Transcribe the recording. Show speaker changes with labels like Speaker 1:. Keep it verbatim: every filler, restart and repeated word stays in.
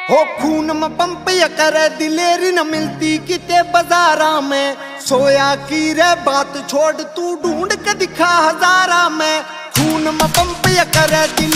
Speaker 1: हो खून में पंप या करे दिलेरी न मिलती किते बाजारा में। सोया की रे बात छोड़ तू ढूंढ के दिखा हजारा में। खून में पंप या करे